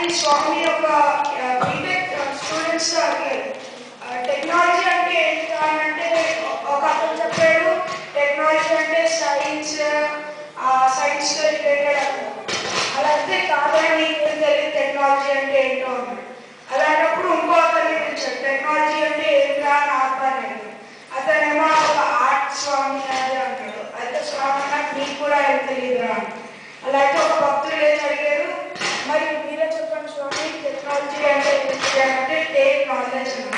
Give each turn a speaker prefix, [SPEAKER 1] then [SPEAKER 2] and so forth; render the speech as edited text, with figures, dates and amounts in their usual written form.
[SPEAKER 1] స్వామి ఒక BTech students అడిగారు technology అంటే ఏంటి అని అంటే ఒక అతను చెప్పాడు టెక్నాలజీ అంటే సైన్స్తో రిలేటెడ్ అన్నారు. అలా అయితే కాదని నీకు తెలియదు టెక్నాలజీ అంటే ఏంటో అన్నాడు. అలాంటప్పుడు ఇంకో అతన్ని పిలిచాడు టెక్నాలజీ అంటే ఏంటా అని ఆత్మని అతనేమో ఒక ఆర్ట్ స్వామి అని అంటాడు. అయితే స్వామి నాకు నీకు కూడా ఏం తెలియదురా అని. అలా అయితే ఒక భక్తులు ఏం అడిగారు మరి మీరే చెప్పండి స్వామి టెక్నాలజీ అంటే ఏంటి అంటే టేక్ నాలెడ్జ్ అన్నారు.